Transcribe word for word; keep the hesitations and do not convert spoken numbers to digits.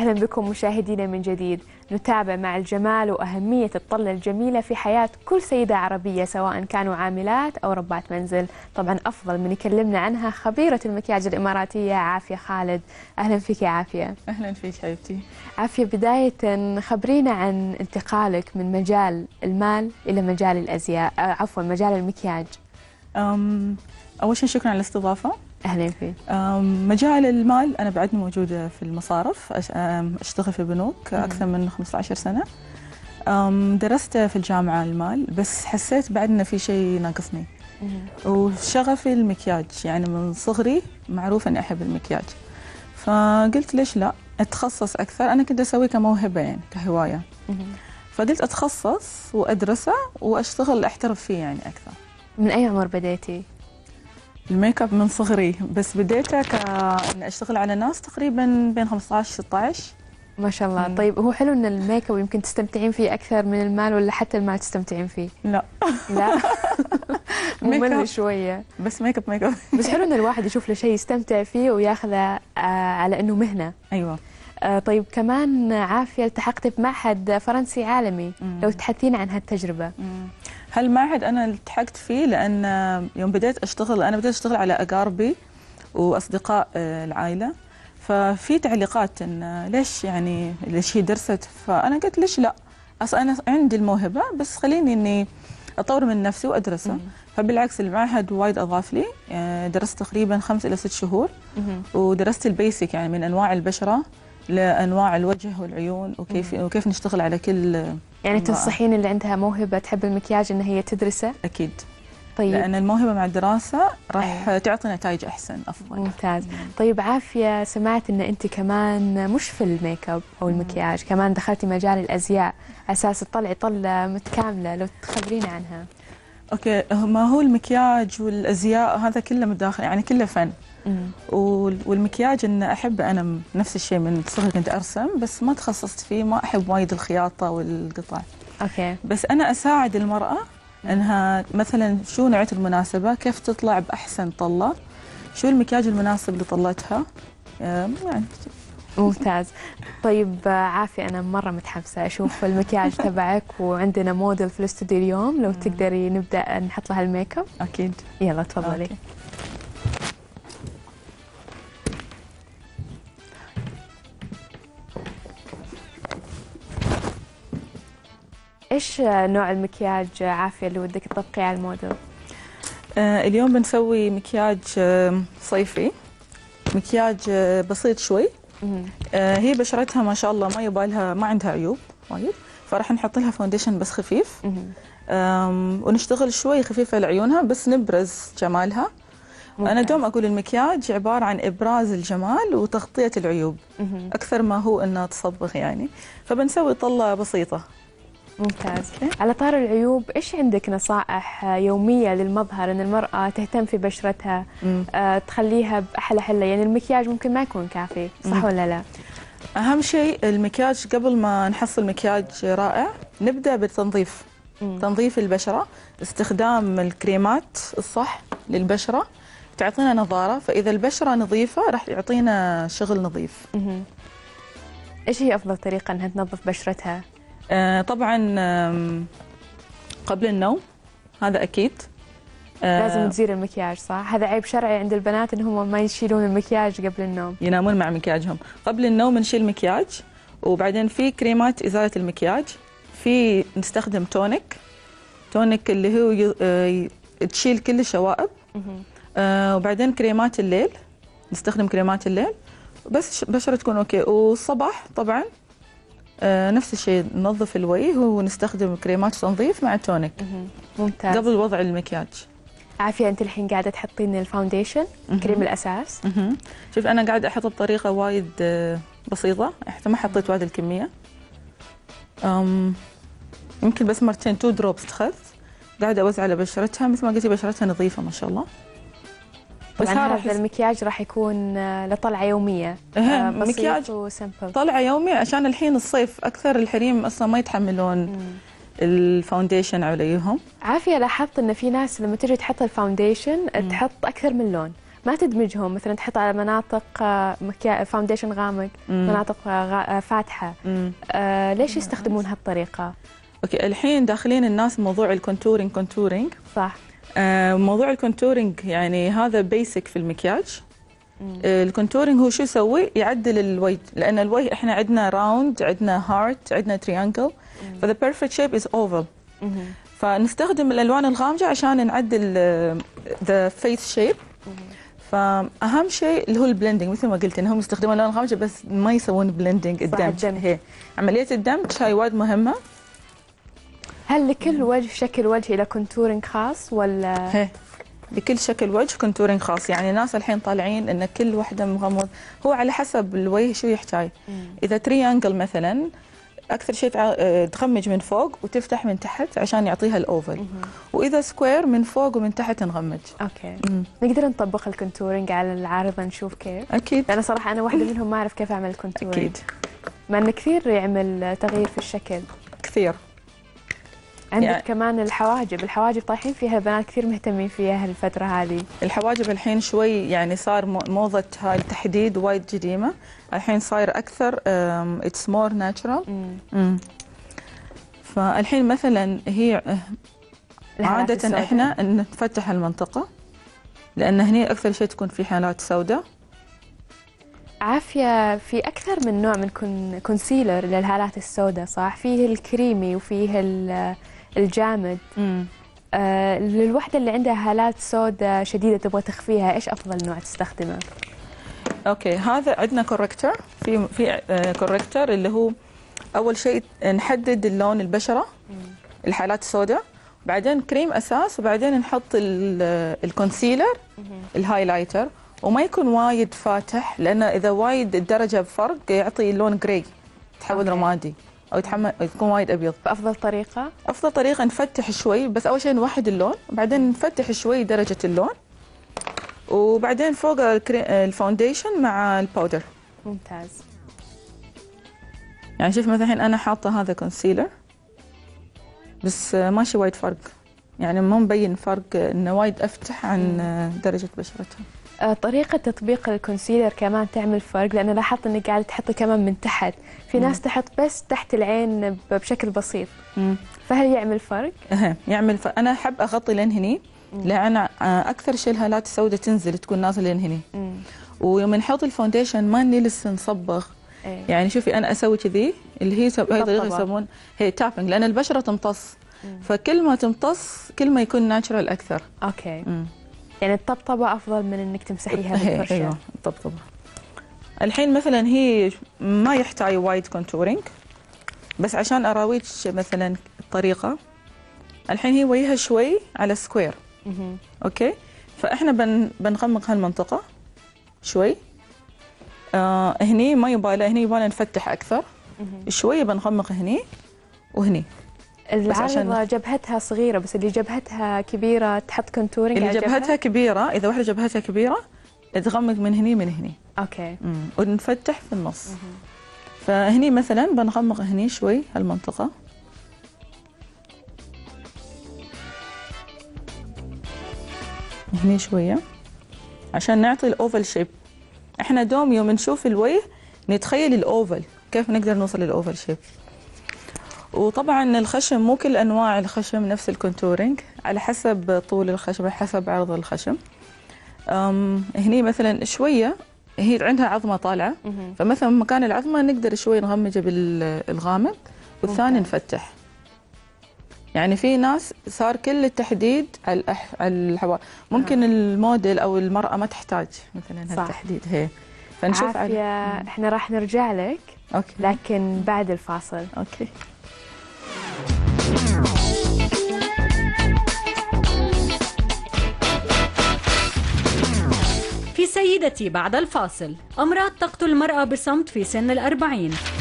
أهلا بكم مشاهدينا من جديد. نتابع مع الجمال وأهمية الطلة الجميلة في حياة كل سيدة عربية سواء كانوا عاملات أو ربات منزل. طبعا أفضل من يكلمنا عنها خبيرة المكياج الإماراتية عافية خالد. أهلا فيك يا عافية. أهلا فيك حبيبتي. عافية، بداية خبرينا عن انتقالك من مجال المال إلى مجال الأزياء، عفوا مجال المكياج. أم أول شيء شكرا على الاستضافة. أهلا فيك. مجال المال أنا بعدني موجودة في المصارف، أشتغل في بنوك أكثر من خمسة عشر سنة. درست في الجامعة المال، بس حسيت بعد إن في شيء ناقصني، وشغفي المكياج، يعني من صغري معروف إني أحب المكياج، فقلت ليش لا أتخصص أكثر. أنا كنت أسويه كموهبة يعني كهواية، فقلت أتخصص وأدرسه وأشتغل أحترف فيه يعني أكثر. من أي عمر بديتي؟ الميك اب من صغري، بس بديته كأني أشتغل على ناس تقريبا بين خمسة عشر ستة عشر. ما شاء الله. مم. طيب هو حلو ان الميك اب يمكن تستمتعين فيه اكثر من المال، ولا حتى المال تستمتعين فيه؟ لا لا ممل شويه. بس ميك اب ميك اب بس حلو ان الواحد يشوف له شيء يستمتع فيه وياخذه آه على انه مهنه. ايوه. آه طيب كمان عافيه التحقتي بمعهد فرنسي عالمي. مم. لو تحدثين عن هالتجربه. مم. هالمعهد انا التحقت فيه لان يوم بديت اشتغل انا بديت اشتغل على اقاربي واصدقاء العائله، ففي تعليقات ان ليش يعني ليش هي درست، فانا قلت ليش لا، اصلا انا عندي الموهبه بس خليني اني اطور من نفسي وادرسه. مم. فبالعكس المعهد وايد اضاف لي، درست تقريبا خمس الى ست شهور. مم. ودرست البيسك يعني من انواع البشره لانواع الوجه والعيون، وكيف مم. وكيف نشتغل على كل. يعني تنصحين اللي عندها موهبه تحب المكياج ان هي تدرسه؟ اكيد. طيب. لأن الموهبة مع الدراسة راح أيه. تعطي نتائج أحسن أفضل. ممتاز. طيب عافية، سمعت أن أنت كمان مش في الميك اب أو المكياج، كمان دخلتي مجال الأزياء على أساس تطلعي طلة متكاملة، لو تخبرينا عنها. أوكي، ما هو المكياج والأزياء هذا كله متداخل، يعني كله فن. مم. والمكياج إن أحب أنا نفس الشيء، من صغري كنت أرسم بس ما تخصصت فيه، ما أحب وايد الخياطة والقطع. أوكي. بس أنا أساعد المرأة انها مثلا شو نوعيه المناسبه، كيف تطلع باحسن طله، شو المكياج المناسب لطلتها يعني. ممتاز. طيب عافية، انا مره متحمسه اشوف المكياج تبعك، وعندنا موديل في الاستوديو اليوم، لو تقدري نبدا نحط لها الميك اب. اكيد. يلا تفضلي. أوكي. ايش نوع المكياج عافية اللي ودك تطبقيه على الموديل؟ آه اليوم بنسوي مكياج آه صيفي، مكياج آه بسيط شوي. آه هي بشرتها ما شاء الله ما يبالها، ما عندها عيوب وايد، فراح نحط لها فاونديشن بس خفيف. ونشتغل شوي خفيفة لعيونها بس نبرز جمالها. ممكن. أنا دوم أقول المكياج عبارة عن إبراز الجمال وتغطية العيوب أكثر ما هو إنها تصبغ يعني، فبنسوي طلة بسيطة. ممتاز. okay. على طار العيوب، ايش عندك نصائح يوميه للمظهر ان المراه تهتم في بشرتها، آه تخليها باحلى حله؟ يعني المكياج ممكن ما يكون كافي، صح مم. ولا لا؟ اهم شيء المكياج، قبل ما نحصل مكياج رائع نبدا بالتنظيف. مم. تنظيف البشره، استخدام الكريمات الصح للبشره تعطينا نظاره، فاذا البشره نظيفه راح يعطينا شغل نظيف. مم. ايش هي افضل طريقه انها تنظف بشرتها؟ آه طبعا آه قبل النوم، هذا اكيد. آه لازم تزيل المكياج، صح؟ هذا عيب شرعي عند البنات انهم ما يشيلون المكياج قبل النوم، ينامون مع مكياجهم. قبل النوم نشيل المكياج، وبعدين في كريمات ازاله المكياج، في نستخدم تونيك، تونيك اللي هو آه تشيل كل الشوائب. آه وبعدين كريمات الليل، نستخدم كريمات الليل بس بشرة تكون اوكي. والصباح طبعا آه نفس الشيء، ننظف الوجه ونستخدم كريمات تنظيف مع التونيك. ممتاز. قبل وضع المكياج. عافية، انت الحين قاعده تحطين الفاونديشن، كريم الاساس. مه. شوف انا قاعده احط بطريقه وايد بسيطه، حتى ما حطيت وايد الكميه، أم يمكن بس مرتين تو دروبس اخذت، قاعده اوزع على بشرتها. مثل ما قلتي بشرتها نظيفه ما شاء الله. بس هذا المكياج راح يكون لطلعه يوميه، أه مكياج وسمبل، طلعه يوميه عشان الحين الصيف اكثر الحريم اصلا ما يتحملون مم. الفاونديشن عليهم. عافية، لاحظت ان في ناس لما تجي تحط الفاونديشن مم. تحط اكثر من لون، ما تدمجهم، مثلا تحط على مناطق آه، مكيا... فاونديشن غامق، مم. مناطق آه، غا... آه، فاتحه. آه ليش يستخدمون هالطريقه؟ اوكي الحين داخلين الناس موضوع الكونتورينج كونتورينج صح. آه موضوع الكونتورينج يعني هذا بيسك في المكياج. آه الكونتورينج هو شو يسوي؟ يعدل الوجه، لان الوجه احنا عندنا راوند، عندنا هارت، عندنا تريانجل، فذا بيرفكت شيب از اوفل. فنستخدم الالوان الغامجه عشان نعدل ذا فيس شيب. فاهم شيء اللي هو البلندنج، مثل ما قلت انهم يستخدمون الوان غامجه بس ما يسوون بلندنج، الدمج. هي عمليه الدمج هاي وايد مهمه. هل لكل وجه شكل وجه له كونتورينج خاص ولا؟ هي لكل شكل وجه كونتورينج خاص، يعني ناس الحين طالعين ان كل وحده مغمض، هو على حسب الوجه شو يحتاج. اذا تريانجل مثلا اكثر شيء تغمج من فوق وتفتح من تحت عشان يعطيها الاوفل، واذا سكوير من فوق ومن تحت نغمج. اوكي. مم. نقدر نطبق الكونتورينج على العارضه نشوف كيف؟ اكيد. لان صراحه انا واحده منهم ما اعرف كيف اعمل الكونتورينج. اكيد. مع انه كثير يعمل تغيير في الشكل. كثير. عندك يعني كمان الحواجب، الحواجب طايحين فيها البنات، كثير مهتمين فيها هالفترة هذه. الحواجب الحين شوي يعني صار موضة هاي التحديد وايد قديمة، الحين صاير أكثر اتس مور ناتشرال. فالحين مثلا هي عادة السوداء. احنا نفتح المنطقة لأن هني أكثر شيء تكون في حالات سوداء. عافية في أكثر من نوع من كون كونسيلر للهالات السوداء صح؟ فيه الكريمي وفيه الجامد. امم آه للوحدة اللي عندها هالات سوداء شديدة تبغى تخفيها، ايش أفضل نوع تستخدمه؟ اوكي هذا عندنا كوركتر، في في كوركتر اللي هو أول شيء نحدد اللون البشرة مم. الحالات السوداء، بعدين كريم أساس، وبعدين نحط الكونسيلر الهايلايتر، وما يكون وايد فاتح لأن إذا وايد الدرجة بفرق يعطي لون جراي تحول رمادي أو يتحمل يكون وايد أبيض. فأفضل طريقة؟ أفضل طريقة نفتح شوي، بس أول شيء نوحد اللون، وبعدين نفتح شوي درجة اللون، وبعدين فوق الفاونديشن مع الباودر. ممتاز. يعني شوف مثلا الحين أنا حاطة هذا كونسيلر بس ماشي وايد فرق، يعني مو مبين فرق إنه وايد أفتح عن درجة بشرتها. طريقة تطبيق الكونسيلر كمان تعمل فرق، لأن لاحظت إنك قاعدة تحطي كمان من تحت، في ناس تحط بس تحت العين بشكل بسيط. مم. فهل يعمل فرق؟ اها يعمل فرق. أنا أحب أغطي لين هني، لأن أكثر شيء الهالات السوداء تنزل تكون نازلة لين هني. ويوم نحط الفاونديشن ما نجلس نصبغ. ايه. يعني شوفي أنا أسوي كذي اللي هي هي طريقة يسمون هي تابنج، لأن البشرة تمتص. مم. فكل ما تمتص كل ما يكون ناتشرال أكثر. أوكي. مم. يعني الطبطبة أفضل من إنك تمسحيها بالفرشة. أيوه الطبطبة. الحين مثلا هي ما يحتاج وايد كونتورينج، بس عشان أراويك مثلا الطريقة، الحين هي وجهها شوي على سكوير. مم. أوكي، فإحنا بن بنغمق هالمنطقة شوي. آه هني ما يبالي، هني يبالي نفتح أكثر. مم. شوية بنغمق هني وهني. العارضة جبهتها صغيرة، بس اللي جبهتها كبيرة تحط كونتورينج. اللي جبهتها كبيرة، إذا واحدة جبهتها كبيرة تغمق من هني من هني. أوكي. مم. ونفتح في النص. مم. فهني مثلا بنغمق هني شوي هالمنطقة. هني شوية عشان نعطي الأوفل شيب. إحنا دوم يوم نشوف الوجه نتخيل الأوفل، كيف نقدر نوصل للأوفل شيب. وطبعا الخشم مو كل انواع الخشم نفس الكونتورينج، على حسب طول الخشم، على حسب عرض الخشم. أم هني مثلا شويه هي عندها عظمه طالعه، فمثلا مكان العظمه نقدر شوي نغمجه بالغامق والثاني نفتح. يعني في ناس صار كل التحديد على الأح... على الحواجب، ممكن آه. الموديل او المراه ما تحتاج مثلا هالتحديد. هي فنشوف عافية على... احنا راح نرجع لك. أوكي. لكن بعد الفاصل. اوكي. في سيدتي بعد الفاصل، أمراض تقتل المرأة بصمت في سن الأربعين.